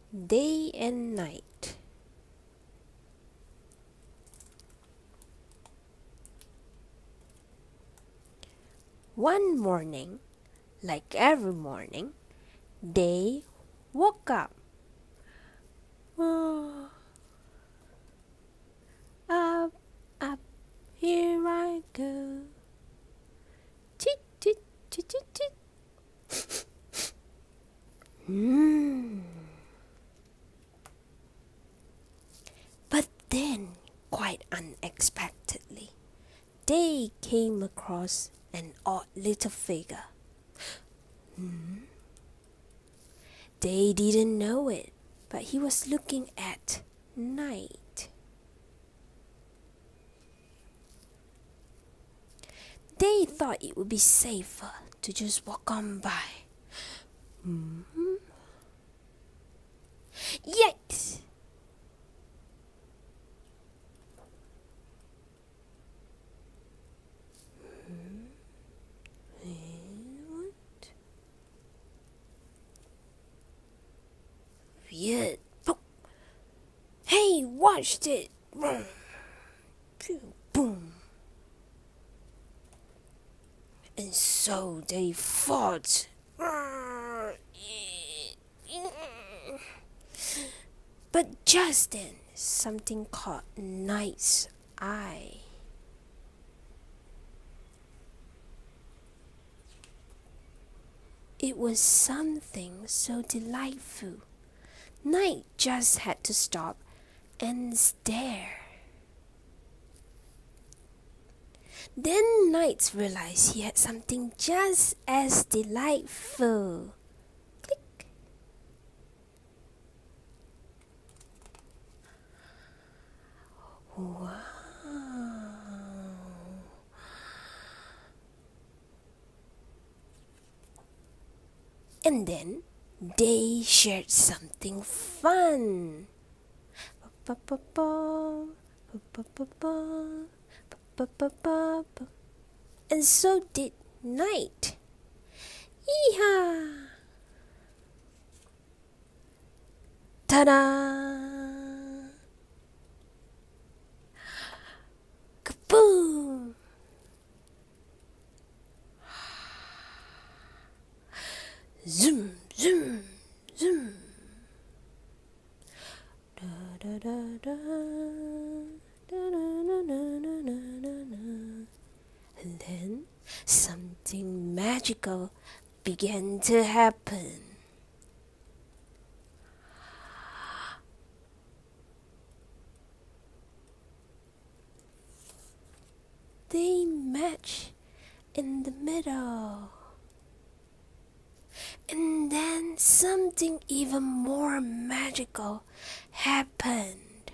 Day and Night. One morning, like every morning, Day woke up. Oh, up, up, here I go. Chit, chit, chit, chit, chit. But then, quite unexpectedly, Day came across an odd little figure. Day didn't know it, but he was looking at Night. They thought it would be safer to just walk on by. Yikes! What? Weird. Hey, watch it! Boom! And so they fought. But just then, something caught Night's eye. It was something so delightful. Night just had to stop and stare. Then Night realized he had something just as delightful. Click. Wow. And then they shared something fun. And so did Night. Yeehaw! Ta-da! Kaboom! Zoom, zoom, zoom. Da da da da. Da da da da da da da. And then something magical began to happen. They matched in the middle. And then something even more magical happened.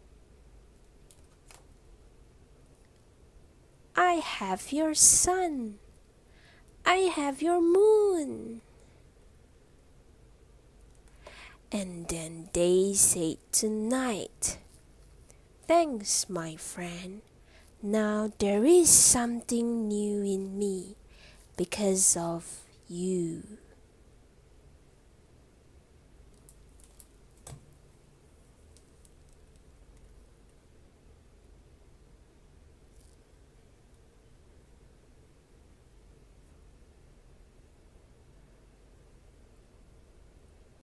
I have your sun. I have your moon. And then they said to Night, thanks, my friend. Now there is something new in me because of you.